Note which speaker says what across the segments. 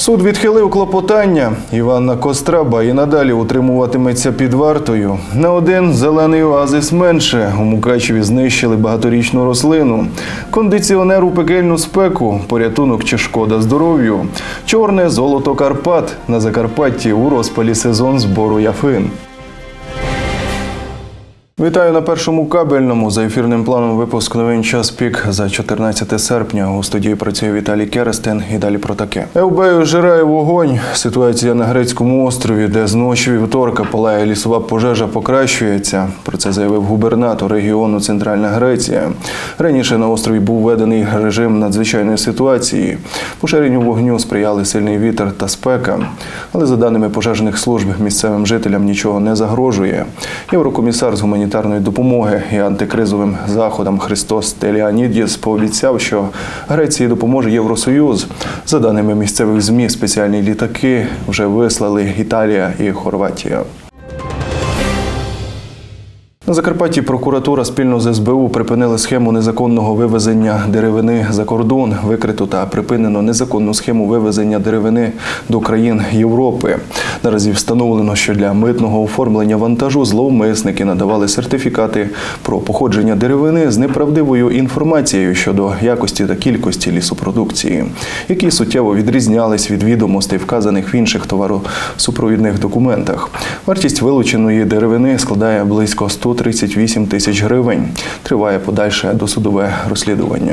Speaker 1: Суд відхилив клопотання. Іванна Костраба і надалі утримуватиметься під вартою. На один зелений оазис менше. У Мукачеві знищили багаторічну рослину. Кондиціонер у пекельну спеку. Порятунок чи шкода здоров'ю. Чорне золото Карпат. На Закарпатті у розпалі сезон збору яфин. Вітаю на Першому кабельному. За ефірним планом випуск новин «Час пік» за 14 серпня. У студії працює Віталій Керестен. І далі про таке. Евбею жирає вогонь. Ситуація на Грецькому острові, де з ночі вівторка палає лісова пожежа, покращується. Про це заявив губернатор регіону Центральна Греція. Раніше на острові був введений режим надзвичайної ситуації. Поширенню вогню сприяли сильний вітер та спека. Але за даними пожежних служб, місцевим жителям нічого не загрожує. Єврокомісар з гуманітарної допомоги і антикризовим заходам Христос Теліанідіс пообіцяв, що Греції допоможе Євросоюз. За даними місцевих ЗМІ, спеціальні літаки вже вислали Італія і Хорватія. На Закарпатті прокуратура спільно з СБУ припинили схему незаконного вивезення деревини за кордон. Викрито та припинено незаконну схему вивезення деревини до країн Європи. Наразі встановлено, що для митного оформлення вантажу зловмисники надавали сертифікати про походження деревини з неправдивою інформацією щодо якості та кількості лісопродукції, які суттєво відрізнялись від відомостей, вказаних в інших товаросупровідних документах. Вартість вилученої деревини складає близько 138 тисяч гривень. Триває подальше досудове розслідування.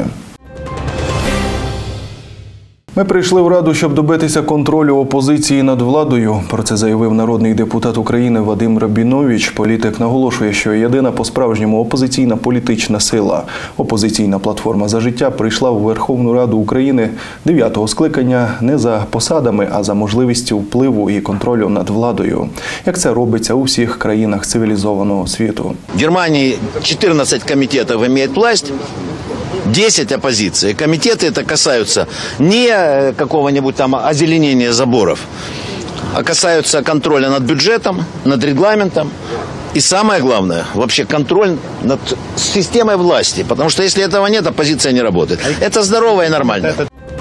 Speaker 1: Ми прийшли в Раду, щоб добитися контролю опозиції над владою. Про це заявив народний депутат України Вадим Рабінович. Політик наголошує, що єдина по-справжньому опозиційна політична сила «Опозиційна платформа за життя» прийшла у Верховну Раду України 9-го скликання не за посадами, а за можливістю впливу і контролю над владою, як це робиться у всіх країнах цивілізованого світу.
Speaker 2: В Германии 14 комитетов имеет власть, 10 оппозиции. Комитеты это касаются не какого-нибудь там озеленения заборов, а касаются контроля над бюджетом, над регламентом. И самое главное, вообще контроль над системой власти. Потому что если этого нет, оппозиция не работает. Это здорово и нормально.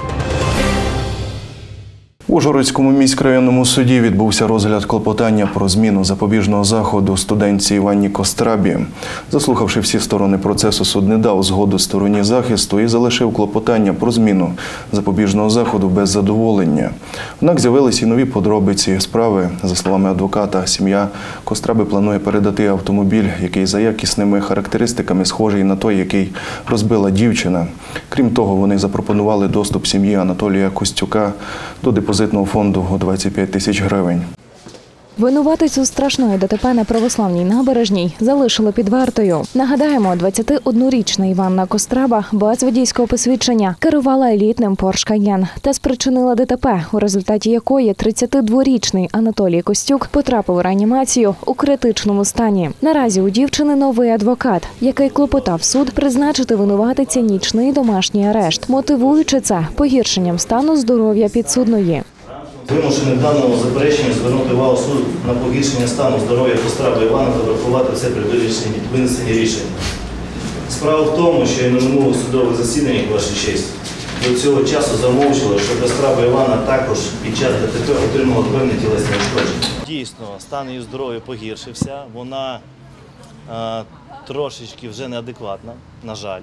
Speaker 1: У Ужгородському міськрайонному суді відбувся розгляд клопотання про зміну запобіжного заходу студентці Іванні Кострабі. Заслухавши всі сторони процесу, суд не дав згоду стороні захисту і залишив клопотання про зміну запобіжного заходу без задоволення. Однак з'явилися і нові подробиці справи. За словами адвоката, сім'я Костраби планує передати автомобіль, який за якісними характеристиками схожий на той, який розбила дівчина. Крім того, вони запропонували доступ сім'ї Анатолія Костюка до депозитного фонду у 25 тисяч гривень.
Speaker 3: Винуватицю страшної ДТП на Православній набережній залишили під вартою. Нагадаємо, 21-річна Іванна Костраба без водійського посвідчення керувала елітним Porsche Cayenne та спричинила ДТП, у результаті якої 32-річний Анатолій Костюк потрапив у реанімацію у критичному стані. Наразі у дівчини новий адвокат, який клопотав суд призначити винуватиці нічний домашній арешт, мотивуючи це погіршенням стану здоров'я підсудної.
Speaker 4: Вимушений в даному запереченні звернути увагу суду на погіршення стану здоров'я Костраби Івана та врахувати це при винесенні рішення. Справа в тому, що і на минулих судових засіданнях, ваша честь, до цього часу замовчували, що Костраба Івана також під час ДТП отримала певні тілесні ушкодження. Дійсно, стан її здоров'я погіршився, вона трошечки вже неадекватна, на жаль.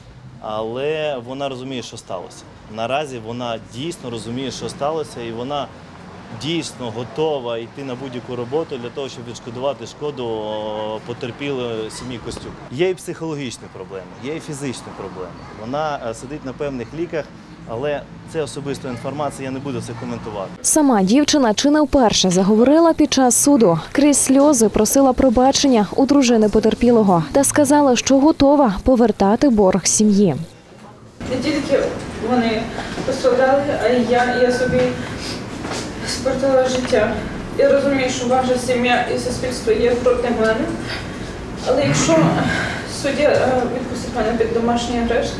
Speaker 4: Але вона розуміє, що сталося. Наразі вона дійсно розуміє, що сталося, і вона дійсно готова йти на будь-яку роботу для того, щоб відшкодувати шкоду потерпілої сім'ї Костюк. Є і психологічні проблеми, є і фізичні проблеми. Вона сидить на певних ліках, але це особиста інформація, я не буду це коментувати.
Speaker 3: Сама дівчина чи не вперше заговорила під час суду. Крізь сльози просила пробачення у дружини потерпілого та сказала, що готова повертати борг сім'ї.
Speaker 5: Не тільки вони постраждали, а й я собі спортила життя. Я розумію, що ваша сім'я і суспільство є проти мене, але якщо суддя відпустить мене під домашній арешт,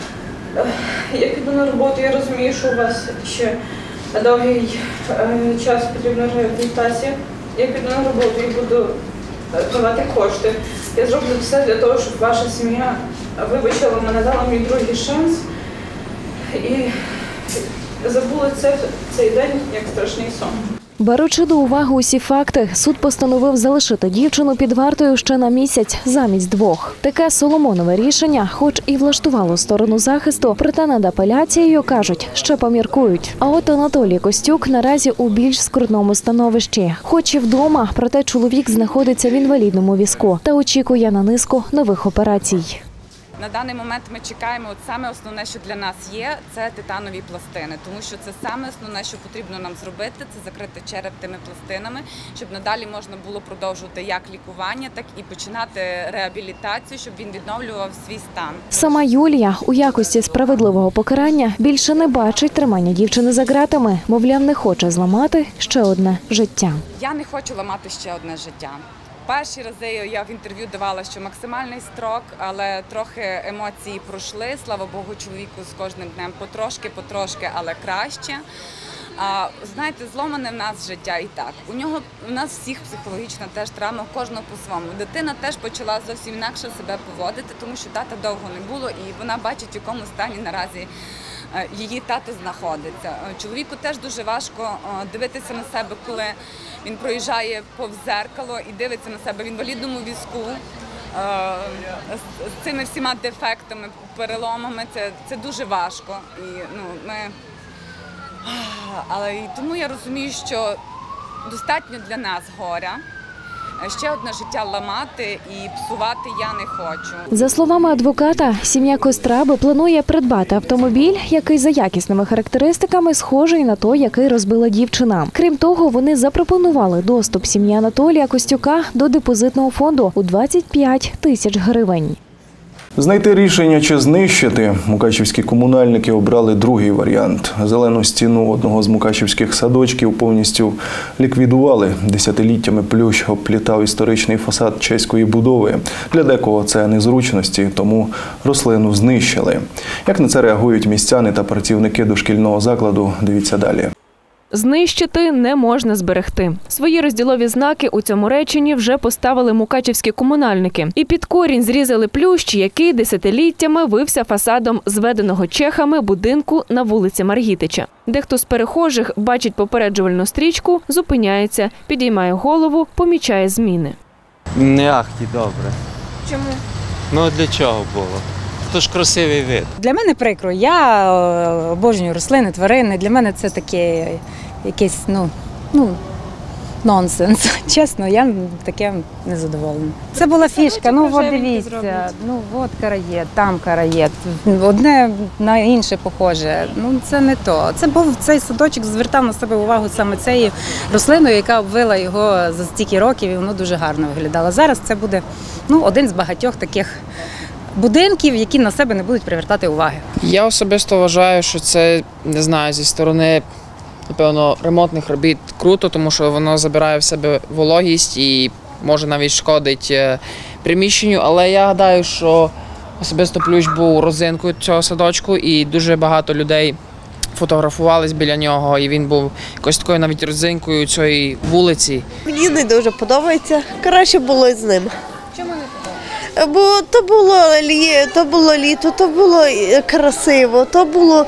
Speaker 5: я піду на роботу, я розумію, що у вас ще довгий час потрібна реабілітація. Я піду на роботу і буду давати кошти. Я зроблю все для того, щоб ваша сім'я вибачила мене, дала мені другий шанс. І забули цей день як страшний сон.
Speaker 3: Беручи до уваги усі факти, суд постановив залишити дівчину під вартою ще на місяць замість 2. Таке Соломонове рішення, хоч і влаштувало сторону захисту, проте над апеляцією, кажуть, ще поміркують. А от Анатолій Костюк наразі у більш скрутному становищі. Хоч і вдома, проте чоловік знаходиться в інвалідному візку та очікує на низку нових операцій.
Speaker 6: На даний момент ми чекаємо, саме основне, що для нас є, це титанові пластини, тому що це саме основне, що потрібно нам зробити, це закрити череп тими пластинами, щоб надалі можна було продовжувати як лікування, так і починати реабілітацію, щоб він відновлював свій стан.
Speaker 3: Сама Юлія у якості справедливого покарання більше не бачить тримання дівчини за ґратами, мовляв, не хоче зламати ще одне життя.
Speaker 6: Я не хочу ламати ще одне життя. Перші рази я в інтерв'ю давала, що максимальний строк, але трохи емоції пройшли. Слава Богу, чоловіку з кожним днем потрошки, але краще. Знаєте, зломане в нас життя і так. У нас всіх психологічна теж травма, кожного по-своєму. Дитина теж почала зовсім інакше себе поводити, тому що тата довго не було і вона бачить, в якому стані наразі її тато знаходиться. Чоловіку теж дуже важко дивитися на себе, коли він проїжджає повз зеркало і дивиться на себе в інвалідному візку з цими всіма дефектами, переломами. Це дуже важко. Але тому я розумію, що достатньо для нас горя. Ще одне життя ламати і псувати я не хочу.
Speaker 3: За словами адвоката, сім'я Костраби планує придбати автомобіль, який за якісними характеристиками схожий на той, який розбила дівчина. Крім того, вони запропонували доступ сім'ї Анатолія Костюка до депозитного фонду у 25 тисяч гривень.
Speaker 1: Знайти рішення чи знищити мукачівські комунальники обрали другий варіант. Зелену стіну одного з мукачівських садочків повністю ліквідували. Десятиліттями плющ обплітав історичний фасад чеської будови. Для декого це незручності, тому рослину знищили. Як на це реагують містяни та працівники дошкільного закладу, дивіться далі.
Speaker 7: Знищити не можна зберегти. Свої розділові знаки у цьому реченні вже поставили мукачівські комунальники. І під корінь зрізали плющ, який десятиліттями вився фасадом зведеного чехами будинку на вулиці Маргітича. Дехто з перехожих бачить попереджувальну стрічку, зупиняється, підіймає голову, помічає зміни.
Speaker 8: Не ахті добре.
Speaker 5: Чому?
Speaker 8: Ну для чого було? Це ж красивий вид.
Speaker 9: Для мене прикро. Я обожнюю рослини, тварини. Для мене це таке якийсь, нонсенс. Чесно, я таке не задоволена. Це була фішка. От дивіться, от караєт, там караєт. Одне на інше похоже. Це не то. Цей садочок звертав на себе увагу саме цією рослиною, яка обвила його за стільки років, і воно дуже гарно виглядало. Зараз це буде один з багатьох таких будинків, які на себе не будуть привертати уваги.
Speaker 10: Я особисто вважаю, що це, не знаю, зі сторони, напевно, ремонтних робіт круто, тому що воно забирає в себе вологість і може навіть шкодити приміщенню. Але я гадаю, що особисто плющ був родзинкою цього садочку і дуже багато людей фотографувались біля нього, і він був якось такою навіть родзинкою цієї вулиці.
Speaker 11: Мені не дуже подобається, краще було з ним.
Speaker 5: Чому не подобається?
Speaker 11: Бо то було літо, то було красиво, то було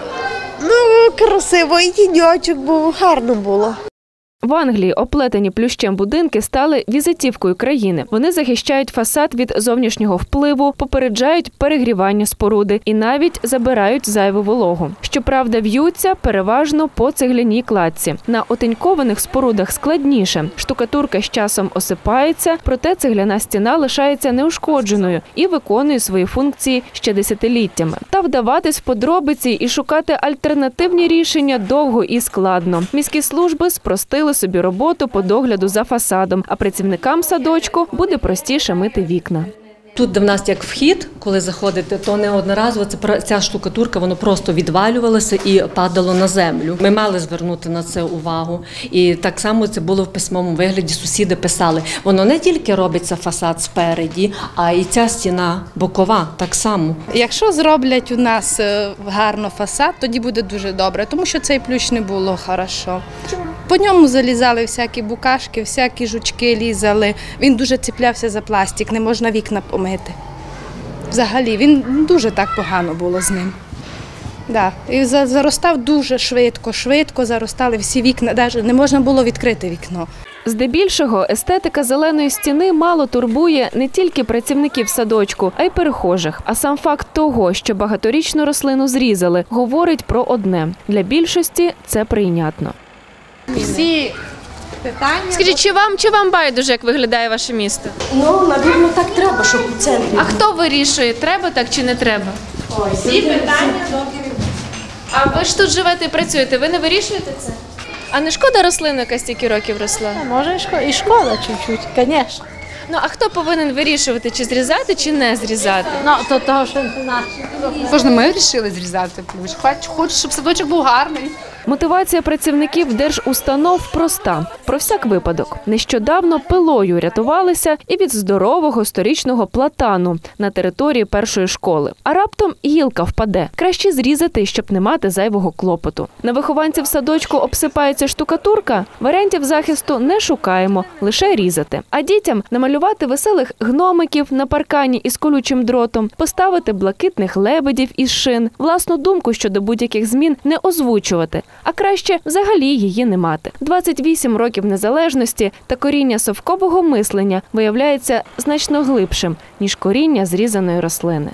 Speaker 11: красиво, і тіньочок був, гарно було.
Speaker 7: В Англії оплетені плющем будинки стали візитівкою країни. Вони захищають фасад від зовнішнього впливу, попереджають перегрівання споруди і навіть забирають зайву вологу. Щоправда, в'ються переважно по цегляній кладці. На отинькованих спорудах складніше. Штукатурка з часом осипається, проте цегляна стіна лишається неушкодженою і виконує свої функції ще десятиліттями. Та вдаватись в подробиці і шукати альтернативні рішення довго і складно. Міські служби спростили собі роботу по догляду за фасадом, а працівникам садочку буде простіше мити вікна.
Speaker 12: Тут, де в нас як вхід, коли заходите, то не одноразово ця штукатурка, воно просто відвалювалося і падало на землю. Ми мали звернути на це увагу. І так само це було в письмовому вигляді, сусіди писали. Воно не тільки робиться фасад спереді, а і ця стіна бокова так само.
Speaker 13: Якщо зроблять у нас гарно фасад, тоді буде дуже добре, тому що цей плющ не було хорошо. По ньому залізали всякі букашки, всякі жучки лізали. Він дуже цеплявся за пластик, не можна вікна помити. Взагалі, він дуже так погано було з ним. Да. І заростав дуже швидко заростали всі вікна, навіть не можна було відкрити вікно.
Speaker 7: Здебільшого естетика зеленої стіни мало турбує не тільки працівників садочку, а й перехожих. А сам факт того, що багаторічну рослину зрізали, говорить про одне – для більшості це прийнятно.
Speaker 13: Всі питання...
Speaker 7: Скажіть, чи вам байдуже, як виглядає ваше місто?
Speaker 14: Ну, навірно, так треба, щоб у центрі.
Speaker 7: А хто вирішує, треба так чи не треба?
Speaker 13: Всі питання до
Speaker 7: А ви ж тут живете і працюєте, ви не вирішуєте це? А не шкода рослину, яка стільки років росла?
Speaker 14: Може, і шкода чуть-чуть, звісно.
Speaker 7: Ну, а хто повинен вирішувати, чи зрізати, чи не зрізати?
Speaker 14: Ну, то того, що наші.
Speaker 15: Кожне ми вирішили зрізати. Хочу, щоб садочок був гарний.
Speaker 7: Мотивація працівників держустанов проста. Про всяк випадок. Нещодавно пилою рятувалися і від здорового сторічного платану на території першої школи. А раптом гілка впаде. Краще зрізати, щоб не мати зайвого клопоту. На вихованців садочку обсипається штукатурка? Варіантів захисту не шукаємо, лише різати. А дітям намалювати веселих гномиків на паркані із колючим дротом, поставити блакитних лебедів із шин, власну думку щодо будь-яких змін не озвучувати. А краще взагалі її не мати. 28 років незалежності та коріння совкового мислення виявляється значно глибшим, ніж коріння зрізаної рослини.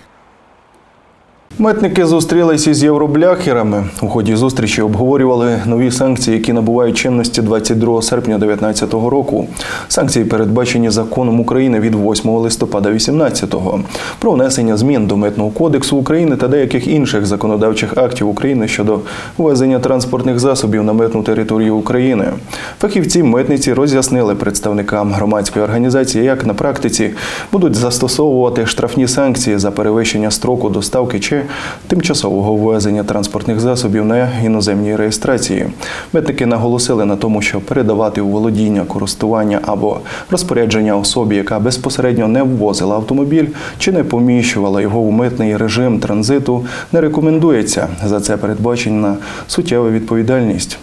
Speaker 1: Митники зустрілися із євробляхерами. У ході зустрічі обговорювали нові санкції, які набувають чинності 22 серпня 2019 року. Санкції передбачені законом України від 8 листопада 2018 про внесення змін до Митного кодексу України та деяких інших законодавчих актів України щодо ввезення транспортних засобів на митну територію України. Фахівці митниці роз'яснили представникам громадської організації, як на практиці будуть застосовувати штрафні санкції за перевищення строку доставки чи тимчасового ввезення транспортних засобів на іноземній реєстрації. Митники наголосили на тому, що передавати у володіння, користування або розпорядження особі, яка безпосередньо не ввозила автомобіль чи не поміщувала його у митний режим транзиту, не рекомендується. За це передбачена суттєва відповідальність.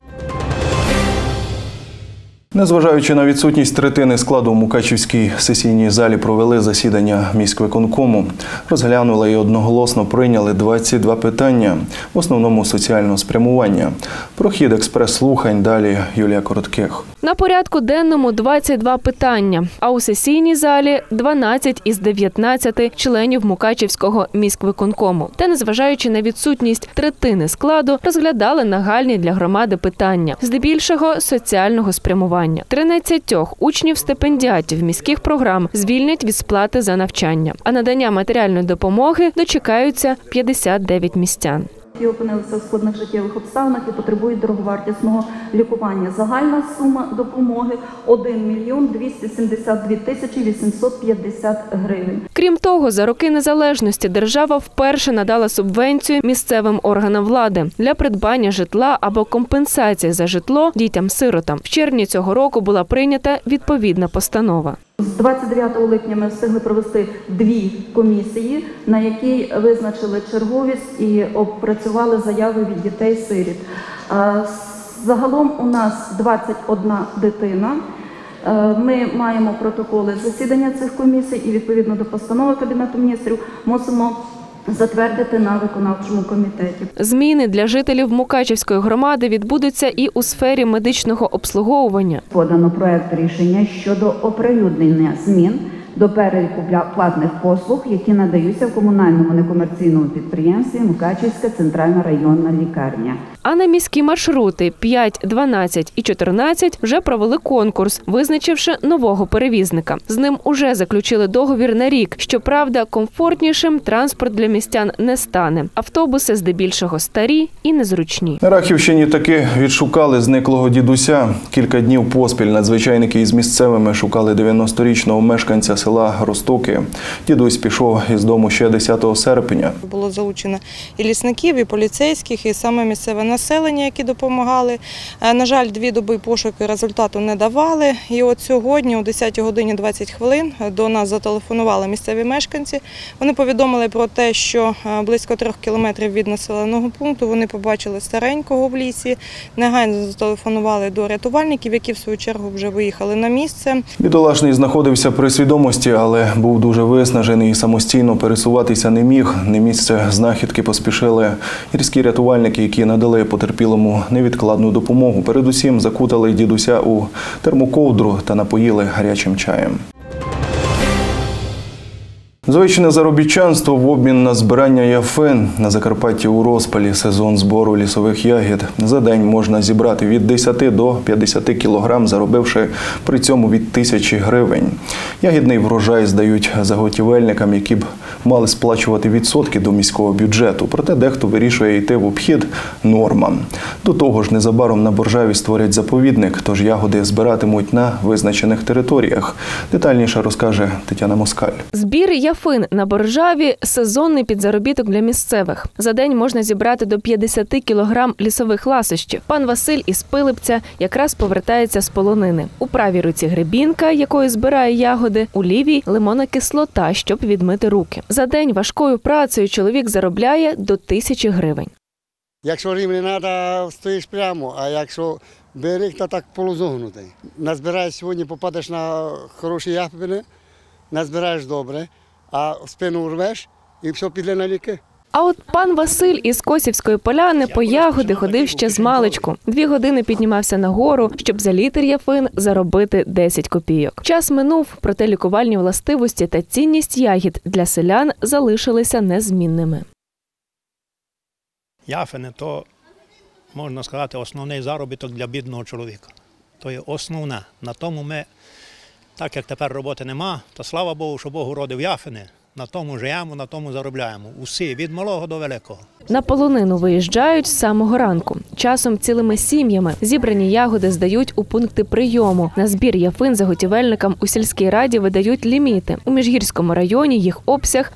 Speaker 1: Незважаючи на відсутність третини складу, у Мукачівській сесійній залі провели засідання міськвиконкому. Розглянули і одноголосно прийняли 22 питання, в основному соціального спрямування. Про хід експрес-слухань далі Юлія Коротких.
Speaker 7: На порядку денному 22 питання, а у сесійній залі 12 із 19 членів Мукачівського міськвиконкому. Та, незважаючи на відсутність третини складу, розглядали нагальні для громади питання, здебільшого соціального спрямування. 13 учнів-стипендіатів міських програм звільнять від сплати за навчання, а надання матеріальної допомоги дочекаються 59 містян.
Speaker 16: Які опинилися в складних життєвих обставинах і потребують дороговартісного лікування. Загальна сума допомоги – 1 мільйон 272 тисячі 850 гривень.
Speaker 7: Крім того, за роки незалежності держава вперше надала субвенцію місцевим органам влади для придбання житла або компенсації за житло дітям-сиротам. В червні цього року була прийнята відповідна постанова.
Speaker 16: З 29 липня ми встигли провести 2 комісії, на якій визначили черговість і опрацювали заяви від дітей-сиріт. Загалом у нас 21 дитина. Ми маємо протоколи засідання цих комісій і відповідно до постанови Кабінету міністрів мусимо затвердити на виконавчому комітеті.
Speaker 7: Зміни для жителів Мукачівської громади відбудуться і у сфері медичного обслуговування.
Speaker 16: Подано проект рішення щодо оприлюднення змін до переліку платних послуг, які надаються в комунальному некомерційному підприємстві Мукачівська центральна районна лікарня.
Speaker 7: А на міські маршрути 5, 12 і 14 вже провели конкурс, визначивши нового перевізника. З ним уже заключили договір на рік. Щоправда, комфортнішим транспорт для містян не стане. Автобуси здебільшого старі і незручні.
Speaker 1: На Рахівщині таки відшукали зниклого дідуся. Кілька днів поспіль надзвичайники із місцевими шукали 90-річного мешканця села Ростоки. Дідусь пішов із дому ще 10 серпня.
Speaker 17: Було залучено і лісників, і поліцейських, і саме місцеве населення, які допомагали. На жаль, 2 доби пошуки результату не давали. І от сьогодні о 10 годині 20 хвилин до нас зателефонували місцеві мешканці. Вони повідомили про те, що близько 3 кілометрів від населеного пункту вони побачили старенького в лісі. Негайно зателефонували до рятувальників, які в свою чергу вже виїхали на місце.
Speaker 1: Бідолашний знаходився при свідомості свідомості, але був дуже виснажений і самостійно пересуватися не міг. На місце знахідки поспішили гірські рятувальники, які надали потерпілому невідкладну допомогу. Передусім закутали дідуся у термоковдру та напоїли гарячим чаєм. Звичне заробітчанство в обмін на збирання яфин. На Закарпатті у розпалі сезон збору лісових ягід. За день можна зібрати від 10 до 50 кілограм, заробивши при цьому від 1000 гривень. Ягідний врожай здають заготівельникам, які б мали сплачувати відсотки до міського бюджету. Проте дехто вирішує йти в обхід нормам. До того ж, незабаром на Боржаві створять заповідник, тож ягоди збиратимуть на визначених територіях. Детальніше розкаже Тетяна Москаль.
Speaker 7: Збір яфин на Боржаві – сезонний підзаробіток для місцевих. За день можна зібрати до 50 кілограм лісових ласощів. Пан Василь із Пилипця якраз повертається з полонини. У правій руці гребінка, якою збирає ягоди, у лівій – лимонна кислота, щоб відмити руки. За день важкою працею чоловік заробляє до 1000 гривень.
Speaker 18: Якщо рівень не треба, стоїш прямо, а якщо берег, то так полузогнутий. Назбираєш сьогодні, попадеш на хороші яфини, назбираєш добре, а спину рвеш і все піде на ліки.
Speaker 7: А от пан Василь із Косівської поляни по ягоди ходив ще з маличку. 2 години піднімався на гору, щоб за літр яфин заробити 10 копійок. Час минув, проте лікувальні властивості та цінність ягід для селян залишилися незмінними.
Speaker 19: Яфини – то, можна сказати, основний заробіток для бідного чоловіка. То є основне. На тому ми, так як тепер роботи нема, то слава Богу, що Бог уродив яфини. На тому живемо, на тому заробляємо. Усі, від малого до великого.
Speaker 7: На полонину виїжджають з самого ранку. Часом цілими сім'ями. Зібрані ягоди здають у пункти прийому. На збір яфин заготівельникам у сільській раді видають ліміти. У Міжгірському районі їх обсяг –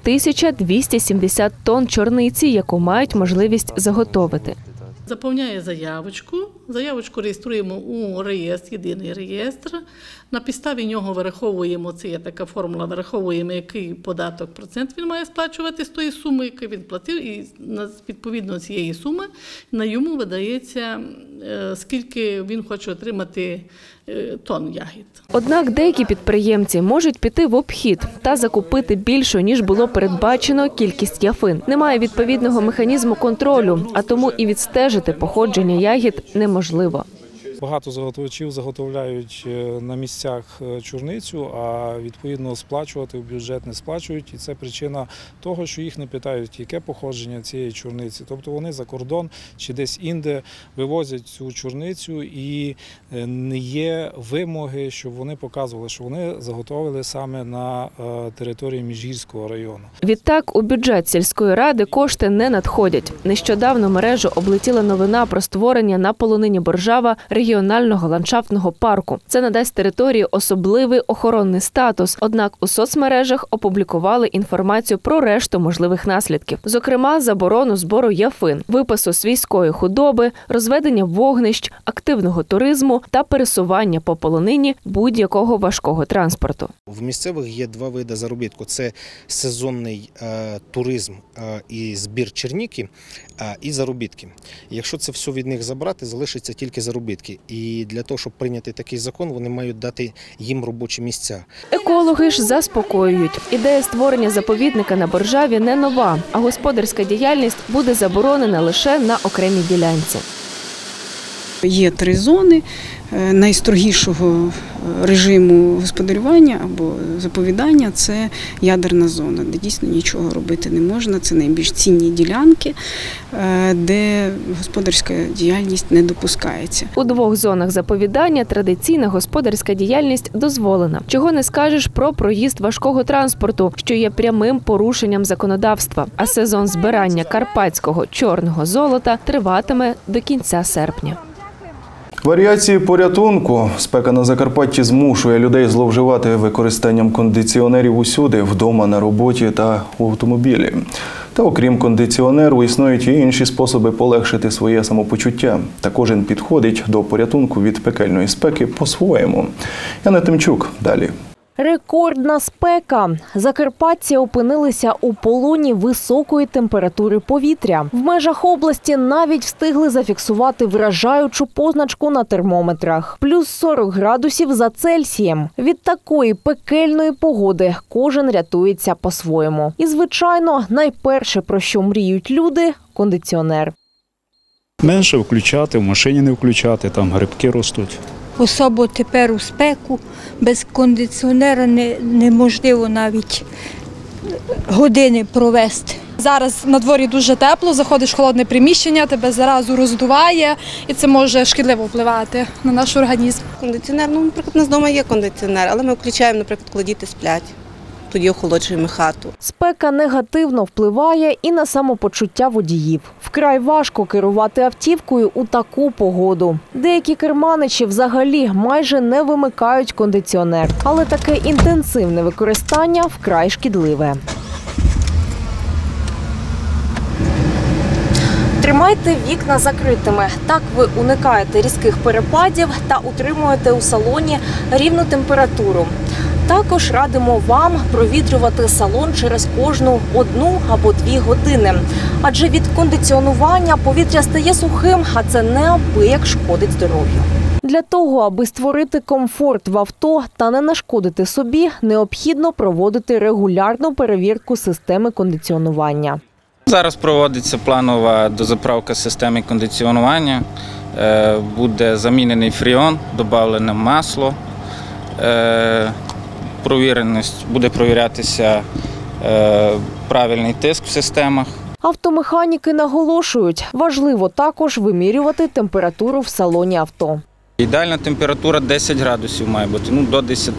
Speaker 7: 1270 тонн чорниці, яку мають можливість заготовити.
Speaker 20: Заповняє заявочку. Заявочку реєструємо у реєстр, єдиний реєстр. На підставі нього вираховуємо, це є така формула, вираховуємо, який податок, процент він має сплачувати з тої суми, яку він платив, і відповідно цієї суми на йому видається, скільки він хоче отримати тонн ягід.
Speaker 7: Однак деякі підприємці можуть піти в обхід та закупити більшу, ніж було передбачено, кількість яфин. Немає відповідного механізму контролю, а тому і відстежити походження ягід неможливо.
Speaker 21: Багато заготовачів заготовляють на місцях чорницю, а відповідно сплачувати в бюджет не сплачують. І це причина того, що їх не питають, яке походження цієї чорниці. Тобто вони за кордон чи десь інде вивозять цю чорницю і не є вимоги, щоб вони показували, що вони заготовили саме на території Міжгірського району.
Speaker 7: Відтак у бюджет сільської ради кошти не надходять. Нещодавно мережу облетіла новина про створення на полонині Боржава регіонального ландшафтного парку. Це надасть території особливий охоронний статус. Однак у соцмережах опублікували інформацію про решту можливих наслідків. Зокрема, заборону збору яфин, випасу свійської худоби, розведення вогнищ, активного туризму та пересування по полонині будь-якого важкого транспорту.
Speaker 22: В місцевих є 2 види заробітку. Це сезонний туризм і збір черніки, і заробітки. Якщо це все від них забрати, залишиться тільки заробітки. І для того, щоб прийняти такий закон, вони мають дати їм робочі місця.
Speaker 7: Екологи ж заспокоюють. Ідея створення заповідника на Боржаві не нова, а господарська діяльність буде заборонена лише на окремій ділянці.
Speaker 23: Є 3 зони найстрогішого режиму господарювання або заповідання – це ядерна зона, де дійсно нічого робити не можна. Це найбільш цінні ділянки, де господарська діяльність не допускається.
Speaker 7: У 2 зонах заповідання традиційна господарська діяльність дозволена. Чого не скажеш про проїзд важкого транспорту, що є прямим порушенням законодавства. А сезон збирання карпатського чорного золота триватиме до кінця серпня.
Speaker 1: Варіації порятунку. Спека на Закарпатті змушує людей зловживати використанням кондиціонерів усюди – вдома, на роботі та в автомобілі. Та окрім кондиціонеру, існують і інші способи полегшити своє самопочуття. Та кожен підходить до порятунку від пекельної спеки по-своєму. Яна Тимчук. Далі.
Speaker 3: Рекордна спека. Закарпатці опинилися у полоні високої температури повітря. В межах області навіть встигли зафіксувати вражаючу позначку на термометрах – плюс 40 градусів за Цельсієм. Від такої пекельної погоди кожен рятується по-своєму. І, звичайно, найперше, про що мріють люди – кондиціонер.
Speaker 2: Менше включати, в машині не включати, там грибки ростуть.
Speaker 4: Особливо тепер у спеку, без кондиціонера неможливо навіть години провести.
Speaker 6: Зараз на дворі дуже тепло, заходиш в холодне приміщення, тебе зразу роздуває, і це може шкідливо впливати на наш організм.
Speaker 24: Кондиціонер, наприклад, у нас вдома є кондиціонер, але ми включаємо, наприклад, коли діти сплять. Тоді охолоджуємо хату.
Speaker 3: Спека негативно впливає і на самопочуття водіїв. Вкрай важко керувати автівкою у таку погоду. Деякі керманичі взагалі майже не вимикають кондиціонер. Але таке інтенсивне використання вкрай шкідливе. Тримайте вікна закритими. Так ви уникаєте різких перепадів та утримуєте у салоні рівну температуру. Також радимо вам провітрювати салон через кожну 1 або 2 години. Адже від кондиціонування повітря стає сухим, а це неабияк шкодить здоров'ю. Для того, аби створити комфорт в авто та не нашкодити собі, необхідно проводити регулярну перевірку системи кондиціонування.
Speaker 25: Зараз проводиться планова дозаправка системи кондиціонування. Буде замінений фреон, додавлене масло. Буде провірятися правильний тиск в системах.
Speaker 3: Автомеханіки наголошують, важливо також вимірювати температуру в салоні авто.
Speaker 25: Ідеальна температура 10 градусів має бути, до 10.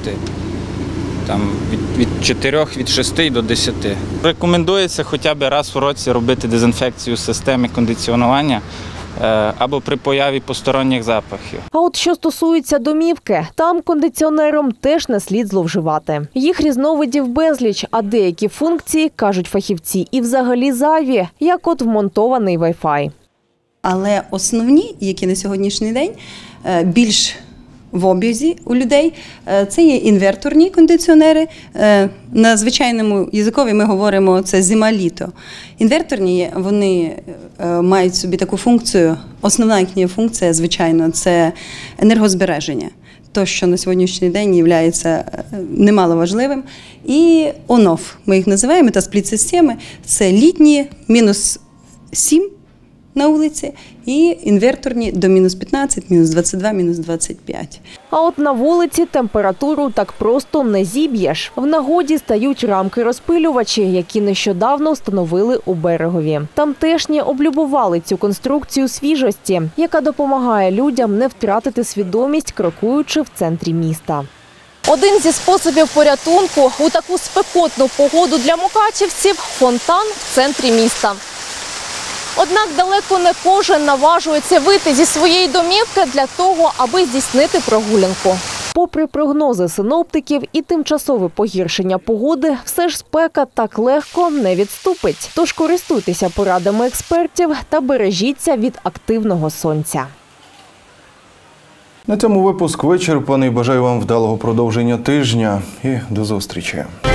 Speaker 25: Там від 4, від 6 до 10. Рекомендується хоча б раз у році робити дезінфекцію системи кондиціонування або при появі посторонніх запахів.
Speaker 3: А от що стосується домівки, там кондиціонером теж не слід зловживати. Їх різновидів безліч, а деякі функції, кажуть фахівці, і взагалі зайві, як от вмонтований Wi-Fi.
Speaker 26: Але основні, які на сьогоднішній день більш в об'язі у людей, це є інверторні кондиціонери. На звичайному язикові ми говоримо, це зима-літо. Інверторні, вони мають собі таку функцію, основна їхня функція, звичайно, це енергозбереження. То, що на сьогоднішній день є немало важливим. І on-off, ми їх називаємо, та спліт-системи, це літні, мінус 7 на вулиці, і інверторні до мінус 15, мінус 22, мінус 25.
Speaker 3: А от на вулиці температуру так просто не зіб'єш. В нагоді стають рамки-розпилювачі, які нещодавно встановили у Берегові. Тамтешні облюбували цю конструкцію свіжості, яка допомагає людям не втратити свідомість, крокуючи в центрі міста. Один зі способів порятунку у таку спекотну погоду для мукачівців – фонтан в центрі міста. Однак далеко не кожен наважується вийти зі своєї домівки для того, аби здійснити прогулянку. Попри прогнози синоптиків і тимчасове погіршення погоди, все ж спека так легко не відступить. Тож користуйтеся порадами експертів та бережіться від активного сонця.
Speaker 1: На цьому випуск вичерпаний. Бажаю вам вдалого продовження тижня і до зустрічі.